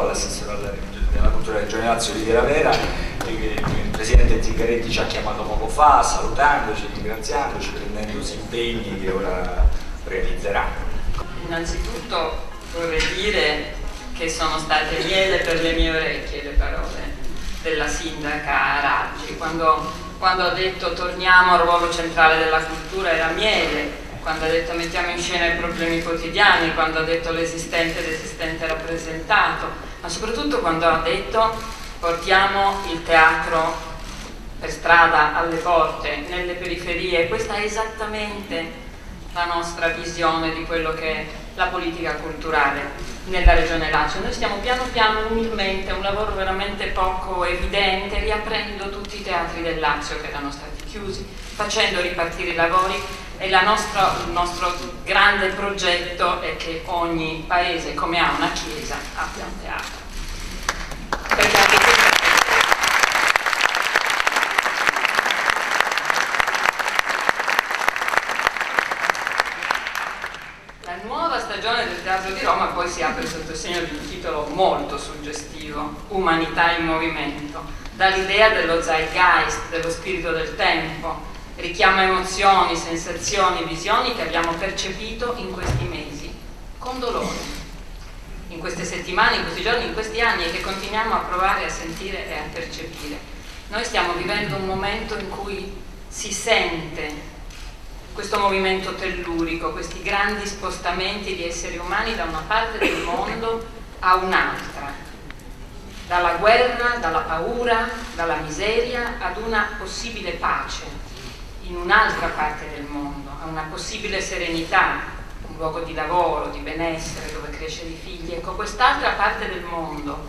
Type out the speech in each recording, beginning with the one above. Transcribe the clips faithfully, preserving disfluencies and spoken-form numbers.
l'assessore della cultura Regione Lazio Livia Ravera, il presidente Zingaretti ci ha chiamato poco fa salutandoci, ringraziandoci, prendendosi impegni che ora realizzeranno. Innanzitutto vorrei dire che sono state miele per le mie orecchie le parole della sindaca Raggi. Quando, quando ha detto torniamo al ruolo centrale della cultura era miele, quando ha detto mettiamo in scena i problemi quotidiani, quando ha detto l'esistente e l'esistente rappresentato, ma soprattutto quando ha detto portiamo il teatro per strada, alle porte, nelle periferie. Questa è esattamente la nostra visione di quello che è la politica culturale nella Regione Lazio. Noi stiamo piano piano, umilmente, un lavoro veramente poco evidente, riaprendo tutti i teatri del Lazio che erano stati chiusi, facendo ripartire i lavori, e la nostra, il nostro grande progetto è che ogni paese, come ha una chiesa, abbia un teatro. Perché anche questa stagione del Teatro di Roma poi si apre sotto il segno di un titolo molto suggestivo, Umanità in movimento, dall'idea dello zeitgeist, dello spirito del tempo, richiama emozioni, sensazioni, visioni che abbiamo percepito in questi mesi, con dolore, in queste settimane, in questi giorni, in questi anni, e che continuiamo a provare a sentire e a percepire. Noi stiamo vivendo un momento in cui si sente questo movimento tellurico, questi grandi spostamenti di esseri umani da una parte del mondo a un'altra, dalla guerra, dalla paura, dalla miseria ad una possibile pace in un'altra parte del mondo, a una possibile serenità, un luogo di lavoro, di benessere, dove crescere i figli. Ecco, quest'altra parte del mondo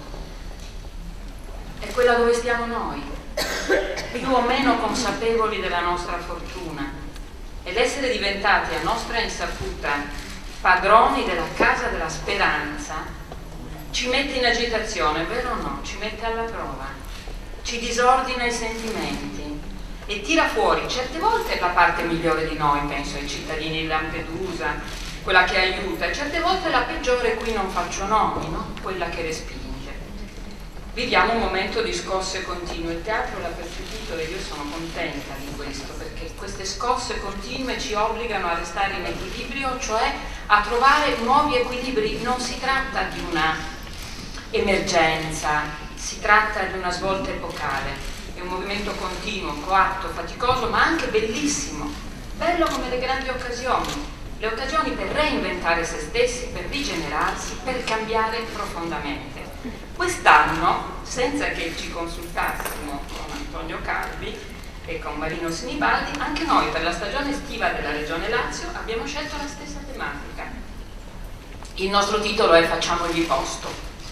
è quella dove stiamo noi, più o meno consapevoli della nostra fortuna, ed essere diventati a nostra insaputa padroni della casa della speranza ci mette in agitazione, vero o no? Ci mette alla prova, ci disordina i sentimenti e tira fuori certe volte la parte migliore di noi, penso ai cittadini di Lampedusa, quella che aiuta, e certe volte la peggiore, qui non faccio nomi, no? Quella che respinge. Viviamo un momento di scosse continue, il teatro l'ha percepito e io sono contenta di questo, perché queste scosse continue ci obbligano a restare in equilibrio, cioè a trovare nuovi equilibri. Non si tratta di una emergenza, si tratta di una svolta epocale, è un movimento continuo, coatto, faticoso, ma anche bellissimo, bello come le grandi occasioni, le occasioni per reinventare se stessi, per rigenerarsi, per cambiare profondamente. Quest'anno, senza che ci consultassimo con Antonio Calvi e con Marino Sinibaldi, anche noi per la stagione estiva della Regione Lazio abbiamo scelto la stessa tematica. Il nostro titolo è Facciamogli posto,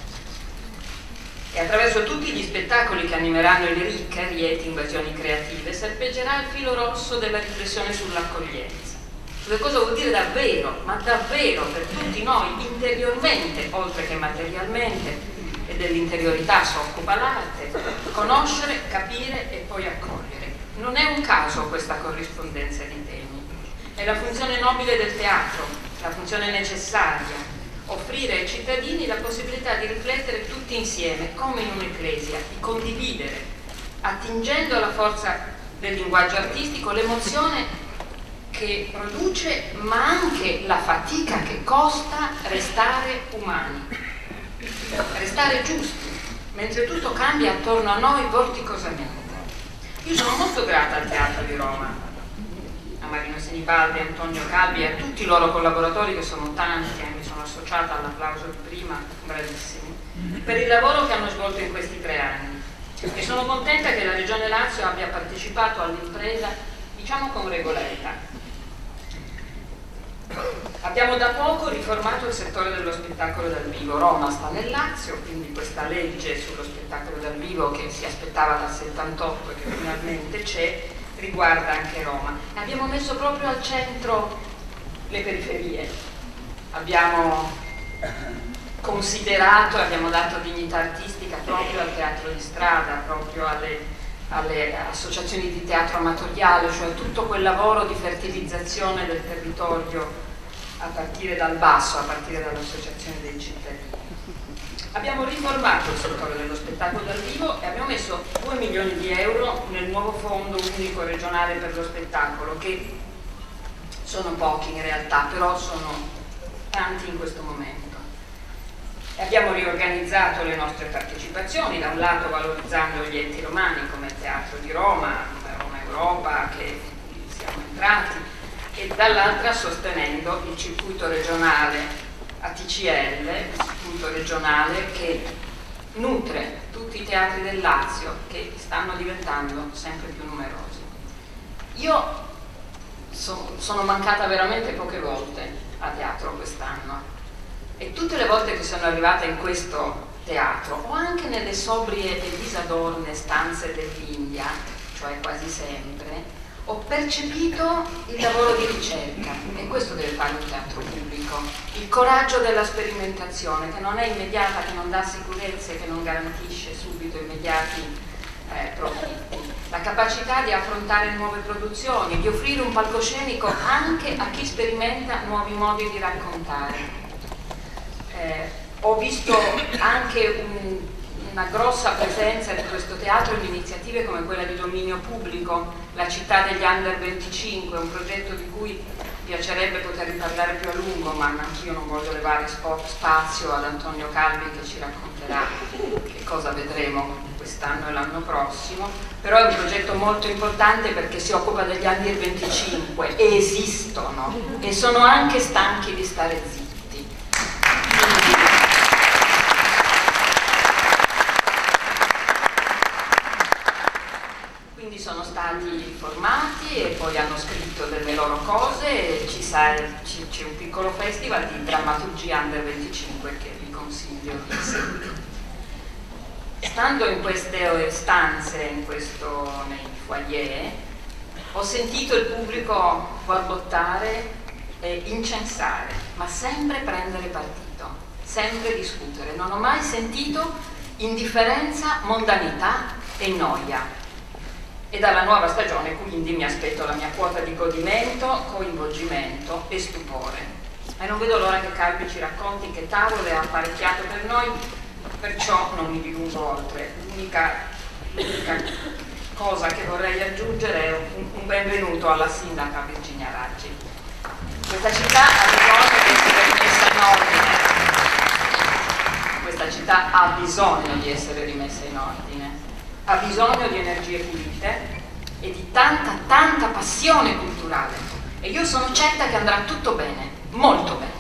e attraverso tutti gli spettacoli che animeranno le ricche, rieti invasioni creative serpeggerà il filo rosso della riflessione sull'accoglienza, su che cosa vuol dire davvero, ma davvero per tutti noi, interiormente oltre che materialmente, e dell'interiorità si occupa l'arte, conoscere, capire e poi accogliere. Non è un caso questa corrispondenza di temi, è la funzione nobile del teatro, la funzione necessaria, offrire ai cittadini la possibilità di riflettere tutti insieme, come in un'ecclesia, di condividere, attingendo alla forza del linguaggio artistico l'emozione che produce, ma anche la fatica che costa restare umani, restare giusti, mentre tutto cambia attorno a noi vorticosamente. Io sono molto grata al Teatro di Roma, a Marino Sinibaldi, a Antonio Calvi e a tutti i loro collaboratori, che sono tanti, e mi sono associata all'applauso di prima, bravissimi, per il lavoro che hanno svolto in questi tre anni. E sono contenta che la Regione Lazio abbia partecipato all'impresa, diciamo, con regolarità. Abbiamo da poco riformato il settore dello spettacolo dal vivo. Roma sta nel Lazio, quindi questa legge sullo spettacolo dal vivo, che si aspettava dal settantotto e che finalmente c'è, riguarda anche Roma. E abbiamo messo proprio al centro le periferie. Abbiamo considerato e abbiamo dato dignità artistica proprio al teatro di strada, proprio alle alle associazioni di teatro amatoriale, cioè tutto quel lavoro di fertilizzazione del territorio a partire dal basso, a partire dall'associazione dei cittadini. Abbiamo riformato il settore dello spettacolo dal vivo e abbiamo messo due milioni di euro nel nuovo fondo unico regionale per lo spettacolo, che sono pochi in realtà, però sono tanti in questo momento. E abbiamo riorganizzato le nostre partecipazioni, da un lato valorizzando gli enti romani come il Teatro di Roma, Roma Europa, che siamo entrati, e dall'altra sostenendo il circuito regionale A T C L, il circuito regionale che nutre tutti i teatri del Lazio, che stanno diventando sempre più numerosi. Io so, sono mancata veramente poche volte a teatro quest'anno, e tutte le volte che sono arrivata in questo teatro, o anche nelle sobrie e disadorne stanze dell'India, cioè quasi sempre, ho percepito il lavoro di ricerca, e questo deve fare un teatro pubblico, il coraggio della sperimentazione, che non è immediata, che non dà sicurezze, che non garantisce subito immediati eh, profitti, la capacità di affrontare nuove produzioni, di offrire un palcoscenico anche a chi sperimenta nuovi modi di raccontare. Eh, ho visto anche un una grossa presenza di questo teatro in iniziative come quella di dominio pubblico, la città degli under venticinque, un progetto di cui piacerebbe poter parlare più a lungo, ma anch'io non voglio levare spazio ad Antonio Calvi, che ci racconterà che cosa vedremo quest'anno e l'anno prossimo. Però è un progetto molto importante perché si occupa degli under venticinque, e esistono e sono anche stanchi di stare zitti. Quindi sono stati formati e poi hanno scritto delle loro cose, e ci c'è un piccolo festival di drammaturgia under venticinque che vi consiglio di seguire. Stando in queste stanze, in questo, nei foyer, ho sentito il pubblico borbottare e incensare, ma sempre prendere partito, sempre discutere. Non ho mai sentito indifferenza, mondanità e noia. E dalla nuova stagione quindi mi aspetto la mia quota di godimento, coinvolgimento e stupore. E non vedo l'ora che Calvi ci racconti che tavole ha apparecchiato per noi, perciò non mi dilungo oltre. L'unica cosa che vorrei aggiungere è un, un benvenuto alla sindaca Virginia Raggi. Questa città ha bisogno di essere rimessa in ordine. Questa città ha bisogno di essere rimessa in ordine. Ha bisogno di energie pulite e di tanta, tanta passione culturale. E io sono certa che andrà tutto bene, molto bene.